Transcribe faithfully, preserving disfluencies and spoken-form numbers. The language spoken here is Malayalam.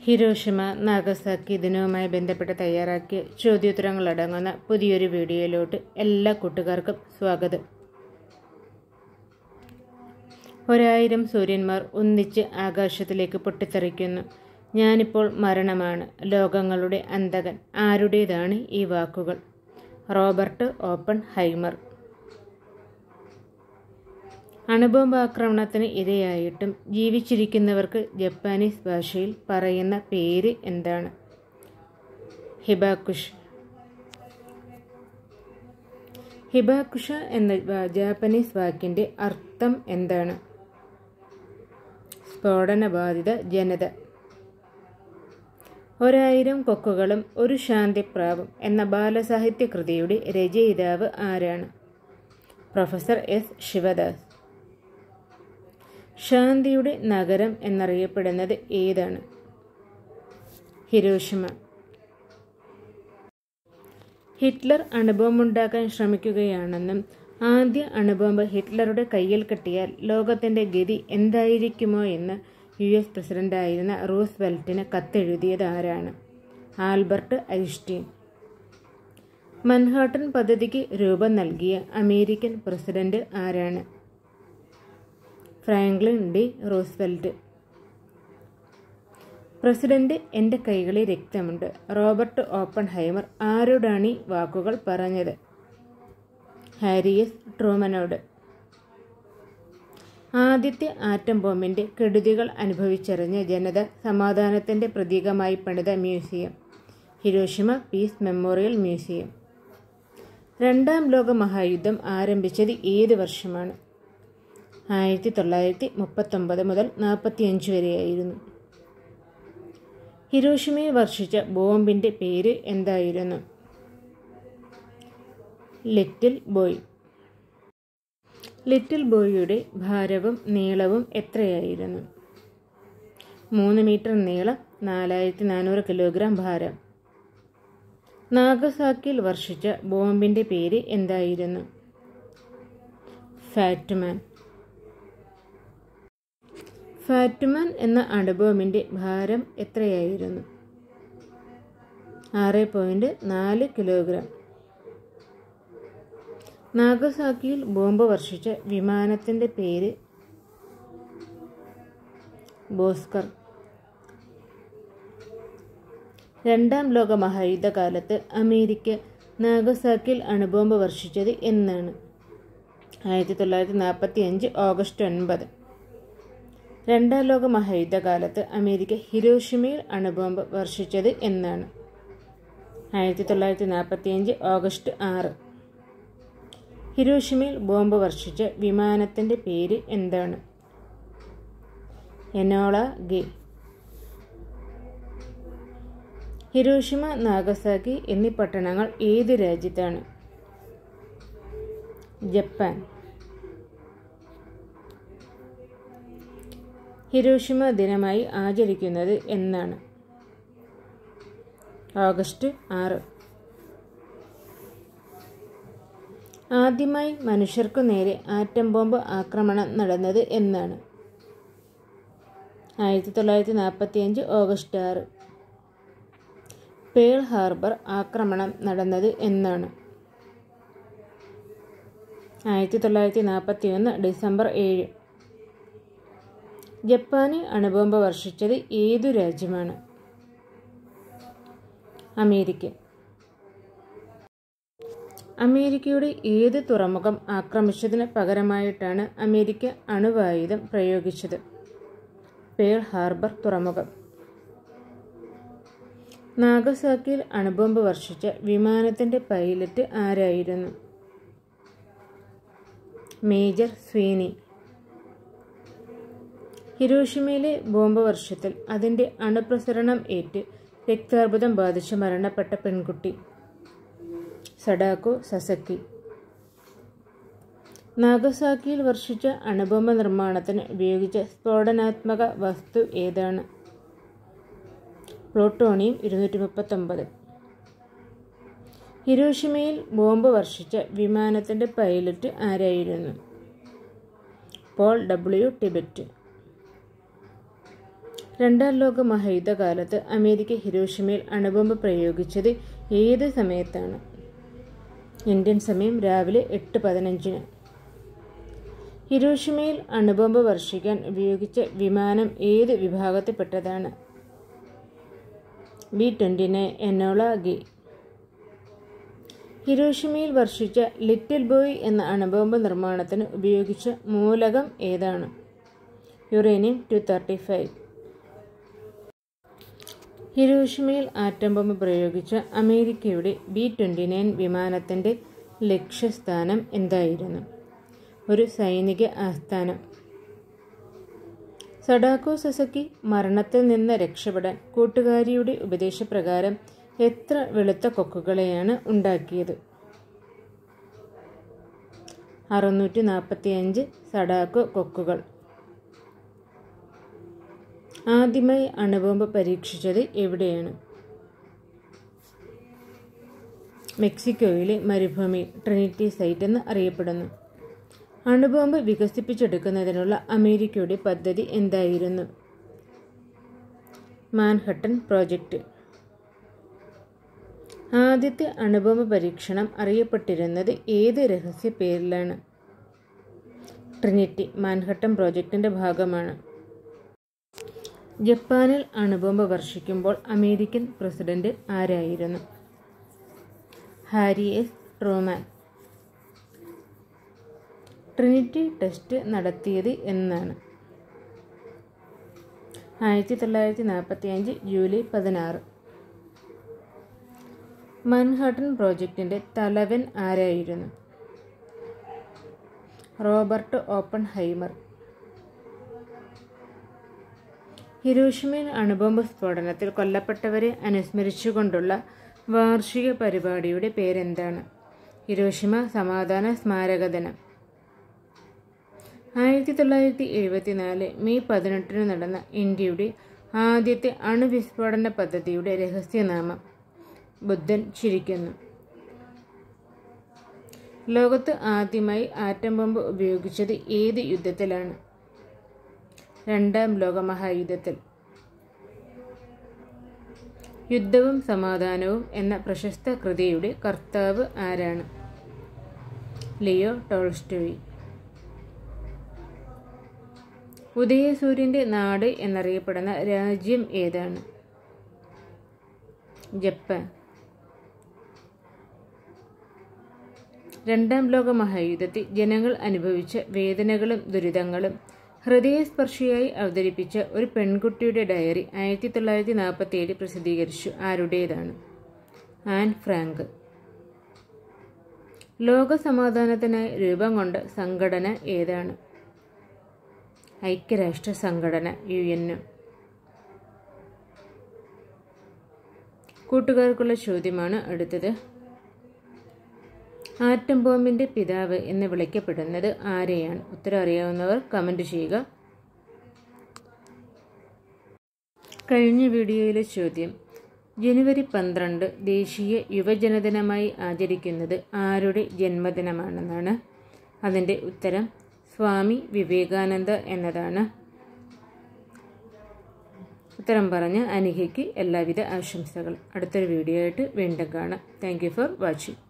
ഹിരോഷിമ നാഗസാക്കി ദിനവുമായി ബന്ധപ്പെട്ട് തയ്യാറാക്കിയ ചോദ്യോത്തരങ്ങളടങ്ങുന്ന പുതിയൊരു വീഡിയോയിലോട്ട് എല്ലാ കൂട്ടുകാർക്കും സ്വാഗതം. ഒരായിരം സൂര്യന്മാർ ഒന്നിച്ച് ആകാശത്തിലേക്ക് പൊട്ടിത്തെറിക്കുന്നു. ഞാനിപ്പോൾ മരണമാണ്, ലോകങ്ങളുടെ അന്തകൻ. ആരുടേതാണ് ഈ വാക്കുകൾ? Robert Oppenheimer. അണുബോംബാക്രമണത്തിന് ഇരയായിട്ടും ജീവിച്ചിരിക്കുന്നവർക്ക് ജപ്പാനീസ് ഭാഷയിൽ പറയുന്ന പേര് എന്താണ്? ഹിബാക്കുഷ. ഹിബാക്കുഷ എന്ന ജാപ്പനീസ് വാക്കിൻ്റെ അർത്ഥം എന്താണ്? സ്ഫോടനബാധിത ജനത. ഒരായിരം കൊക്കുകളും ഒരു ശാന്തിപ്രാവും എന്ന ബാലസാഹിത്യ കൃതിയുടെ രചയിതാവ് ആരാണ്? Professor S Sivadas. ശാന്തിയുടെ നഗരം എന്നറിയപ്പെടുന്നത് ഏതാണ്? ഹിരോഷിമ. ഹിറ്റ്ലർ അണുബോംബുണ്ടാക്കാൻ ശ്രമിക്കുകയാണെന്നും ആദ്യ അണുബോംബ് ഹിറ്റ്ലറുടെ കയ്യിൽ കിട്ടിയാൽ ലോകത്തിൻ്റെ ഗതി എന്തായിരിക്കുമോ എന്ന് യു എസ് പ്രസിഡന്റായിരുന്ന റൂസ്വെൽറ്റിന് കത്തെഴുതിയത് ആരാണ്? Albert Einstein. മൻഹാട്ടൻ പദ്ധതിക്ക് രൂപം നൽകിയ അമേരിക്കൻ പ്രസിഡന്റ് ആരാണ്? Franklin D Roosevelt. പ്രസിഡന്റ് എൻ്റെ കൈകളിൽ രക്തമുണ്ട്. റോബർട്ട് ഓപ്പൺ ഹൈമർ ആരോടാണ് ഈ വാക്കുകൾ പറഞ്ഞത്? ഹാരിയസ് ട്രൂമനോട്. ആദ്യത്തെ ആറ്റം ബോംബിൻ്റെ കെടുതികൾ അനുഭവിച്ചറിഞ്ഞ ജനത സമാധാനത്തിൻ്റെ പ്രതീകമായി പണിത museum? Hiroshima peace memorial museum. രണ്ടാം ലോക മഹായുദ്ധം ആരംഭിച്ചത് ഏത് വർഷമാണ്? ആയിരത്തി തൊള്ളായിരത്തി മുപ്പത്തൊമ്പത് മുതൽ നാൽപ്പത്തിയഞ്ച് വരെയായിരുന്നു. ഹിരോഷിമയിൽ വർഷിച്ച ബോംബിൻ്റെ പേര് എന്തായിരുന്നു? Little boy. ലിറ്റിൽ ബോയിയുടെ ഭാരവും നീളവും എത്രയായിരുന്നു? മൂന്ന് മീറ്റർ നീളം, നാലായിരത്തി നാനൂറ് കിലോഗ്രാം ഭാരം. നാഗസാക്കിയിൽ വർഷിച്ച ബോംബിൻ്റെ പേര് എന്തായിരുന്നു? ഫാറ്റ്മാൻ. ഫാറ്റ്മാൻ എന്ന അണുബോംബിൻ്റെ ഭാരം എത്രയായിരുന്നു? ആറ് പോയിൻറ്റ് നാല് കിലോഗ്രാം. നാഗസാക്കിയിൽ ബോംബ് വർഷിച്ച വിമാനത്തിൻ്റെ പേര്? ബോസ്കർ. രണ്ടാം ലോക മഹായുദ്ധകാലത്ത് അമേരിക്ക നാഗസാക്കിയിൽ അണുബോംബ് വർഷിച്ചത് എന്നാണ്? ആയിരത്തി തൊള്ളായിരത്തി നാൽപ്പത്തി അഞ്ച് ഓഗസ്റ്റ് ഒൻപത്. രണ്ടാം ലോക മഹായുദ്ധകാലത്ത് അമേരിക്ക ഹിരോഷിമയിൽ അണുബോംബ് വർഷിച്ചത് എന്നാണ്? ആയിരത്തി തൊള്ളായിരത്തി നാൽപ്പത്തി അഞ്ച് ഓഗസ്റ്റ് ആറ്. ഹിരോഷിമയിൽ ബോംബ് വർഷിച്ച വിമാനത്തിൻ്റെ പേര് എന്താണ്? എനോള ഗേ. ഹിരോഷിമ, നാഗസാക്കി എന്നീ പട്ടണങ്ങൾ ഏത് രാജ്യത്താണ്? ജപ്പാൻ. ഹിരോഷിമ ദിനമായി ആചരിക്കുന്നത് എന്നാണ്? ഓഗസ്റ്റ് ആറ്. ആദ്യമായി മനുഷ്യർക്കു നേരെ ആറ്റം ബോംബ് ആക്രമണം നടന്നത് എന്നാണ്? ആയിരത്തി തൊള്ളായിരത്തി നാൽപ്പത്തി അഞ്ച് ഓഗസ്റ്റ് ആറ്. പേൾ ഹാർബർ ആക്രമണം നടന്നത് എന്നാണ്? ആയിരത്തി തൊള്ളായിരത്തി നാൽപ്പത്തി ഒന്ന് ഡിസംബർ ഏഴ്. ജപ്പാന് അണുബോംബ് വർഷിച്ചത് ഏതു രാജ്യമാണ്? അമേരിക്ക. അമേരിക്കയുടെ ഏത് തുറമുഖം ആക്രമിച്ചതിന് പകരമായിട്ടാണ് അമേരിക്ക അണുവായുധം പ്രയോഗിച്ചത്? പേൾ ഹാർബർ തുറമുഖം. നാഗസാക്കിയിൽ അണുബോംബ് വർഷിച്ച വിമാനത്തിൻ്റെ പൈലറ്റ് ആരായിരുന്നു? Major Sweeney. ഹിരോഷിമയിലെ ബോംബ് വർഷത്തിൽ അതിൻ്റെ അണുപ്രസരണം ഏറ്റ് രക്താർബുദം ബാധിച്ച് മരണപ്പെട്ട പെൺകുട്ടി? സഡാക്കോ സസക്കി. നാഗസാക്കിയിൽ വർഷിച്ച അണുബോംബ് നിർമ്മാണത്തിന് ഉപയോഗിച്ച സ്ഫോടനാത്മക വസ്തു ഏതാണ്? പ്ലൂട്ടോണിയം ഇരുന്നൂറ്റി മുപ്പത്തൊമ്പത്. ഹിരോഷിമയിൽ ബോംബ് വർഷിച്ച വിമാനത്തിൻ്റെ പൈലറ്റ് ആരായിരുന്നു? Paul W Tibbets. രണ്ടാം ലോക മഹായുദ്ധകാലത്ത് അമേരിക്ക ഹിരോഷിമയിൽ അണുബോംബ് പ്രയോഗിച്ചത് ഏത് സമയത്താണ്? ഇന്ത്യൻ സമയം രാവിലെ എട്ട് പതിനഞ്ചിന്. ഹിരോഷിമയിൽ അണുബോംബ് വർഷിക്കാൻ ഉപയോഗിച്ച വിമാനം ഏത് വിഭാഗത്തിൽപ്പെട്ടതാണ്? B twenty nine Enola Gay. ഹിരോഷിമയിൽ വർഷിച്ച ലിറ്റിൽ ബോയ് എന്ന അണുബോംബ് നിർമ്മാണത്തിന് ഉപയോഗിച്ച മൂലകം ഏതാണ്? Uranium two thirty five. ഹിരോഷിമയിൽ ആറ്റം ബോംബ് പ്രയോഗിച്ച അമേരിക്കയുടെ ബി ട്വൻ്റി നയൻ വിമാനത്തിൻ്റെ ലക്ഷ്യസ്ഥാനം എന്തായിരുന്നു? ഒരു സൈനിക ആസ്ഥാനം. സഡാക്കോ സസക്കി മരണത്തിൽ നിന്ന് രക്ഷപ്പെടാൻ കൂട്ടുകാരിയുടെ ഉപദേശപ്രകാരം എത്ര വെളുത്ത കൊക്കുകളെയാണ് ഉണ്ടാക്കിയത്? അറുന്നൂറ്റി നാൽപ്പത്തി അഞ്ച് സഡാക്കോ കൊക്കുകൾ. ആദ്യമായി അണുബോംബ് പരീക്ഷിച്ചത് എവിടെയാണ്? മെക്സിക്കോയിലെ മരുഭൂമി ട്രിനിറ്റി സൈറ്റ് എന്ന് അറിയപ്പെടുന്നു. അണുബോംബ് വികസിപ്പിച്ചെടുക്കുന്നതിനുള്ള അമേരിക്കയുടെ പദ്ധതി എന്തായിരുന്നു? Manhattan project. ആദ്യത്തെ അണുബോംബ് പരീക്ഷണം അറിയപ്പെട്ടിരുന്നത് ഏത് രഹസ്യ പേരിലാണ്? ട്രിനിറ്റി മാൻഹട്ടൻ പ്രോജക്റ്റിൻ്റെ ഭാഗമാണ്. ജപ്പാനിൽ അണുബോംബ് വർഷിക്കുമ്പോൾ അമേരിക്കൻ പ്രസിഡന്റ് ആരായിരുന്നു? Harry S Truman. Trinity test നടത്തിയത് എന്നാണ്? ആയിരത്തി തൊള്ളായിരത്തി നാൽപ്പത്തി അഞ്ച് ജൂലൈ പതിനാറ്. മാൻഹട്ടൻ പ്രോജക്റ്റിൻ്റെ തലവൻ ആരായിരുന്നു? Robert Oppenheimer. ഹിരോഷിമയിൽ അണുബോംബ് സ്ഫോടനത്തിൽ കൊല്ലപ്പെട്ടവരെ അനുസ്മരിച്ചുകൊണ്ടുള്ള വാർഷിക പരിപാടിയുടെ പേരെന്താണ്? ഹിരോഷിമ സമാധാന സ്മാരക ദിനം. ആയിരത്തി തൊള്ളായിരത്തി എഴുപത്തി നാല് മെയ് പതിനെട്ടിന് നടന്ന ഇന്ത്യയുടെ ആദ്യത്തെ അണുവിസ്ഫോടന പദ്ധതിയുടെ രഹസ്യനാമം? ബുദ്ധൻ ചിരിക്കുന്നു. ലോകത്ത് ആദ്യമായി ആറ്റം ബോംബ് ഉപയോഗിച്ചത് ഏത് യുദ്ധത്തിലാണ്? രണ്ടാം ലോകമഹായുദ്ധത്തിൽ. യുദ്ധവും സമാധാനവും എന്ന പ്രശസ്ത കൃതിയുടെ കർത്താവ് ആരാണ്? Leo Tolstoy. ഉദയസൂര്യൻ്റെ നാട് എന്നറിയപ്പെടുന്ന രാജ്യം ഏതാണ്? ജപ്പാൻ. രണ്ടാം ലോക മഹായുദ്ധത്തിൽ ജനങ്ങൾ അനുഭവിച്ച വേദനകളും ദുരിതങ്ങളും ഹൃദയസ്പർശിയായി അവതരിപ്പിച്ച ഒരു പെൺകുട്ടിയുടെ ഡയറി ആയിരത്തി തൊള്ളായിരത്തി നാൽപ്പത്തി ഏഴ് പ്രസിദ്ധീകരിച്ചു. ആരുടേതാണ്? Anne Frank. ലോക സമാധാനത്തിനായി രൂപം കൊണ്ട സംഘടന ഏതാണ്? ഐക്യരാഷ്ട്ര സംഘടന, യു എൻ ഒ. കൂട്ടുകാർക്കുള്ള ചോദ്യമാണ് അടുത്തത്. ആറ്റം ബോംബിൻ്റെ പിതാവ് എന്ന് വിളിക്കപ്പെടുന്നത് ആരെയാണ്? ഉത്തരം അറിയാവുന്നവർ കമൻറ്റ് ചെയ്യുക. കഴിഞ്ഞ വീഡിയോയിലെ ചോദ്യം, ജനുവരി പന്ത്രണ്ട് ദേശീയ യുവജനദിനമായി ആചരിക്കുന്നത് ആരുടെ ജന്മദിനമാണെന്നാണ്. അതിൻ്റെ ഉത്തരം സ്വാമി വിവേകാനന്ദ എന്നതാണ്. ഉത്തരം പറഞ്ഞ അനികയ്ക്ക് എല്ലാവിധ ആശംസകൾ. അടുത്തൊരു വീഡിയോ ആയിട്ട് വീണ്ടും കാണാം. Thank you for watching.